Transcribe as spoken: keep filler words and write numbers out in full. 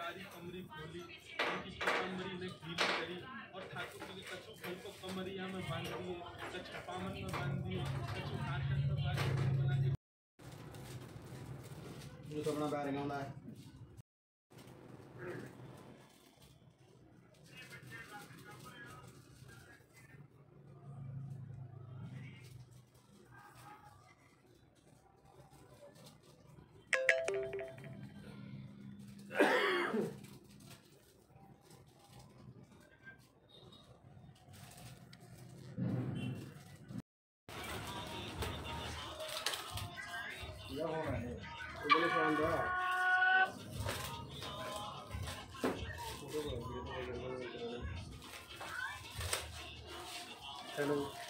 सारी कमरी खोली, उनकी कमरी ने गीली करी और ठाकुर जी के कछु फूल को कमरिया में बांध दिए, कछु पामन में बांध दिए, कछु हाथ में बना दिए। जो तो अपना बैर गाँव है क्या होना है बोले फोन दो हेलो।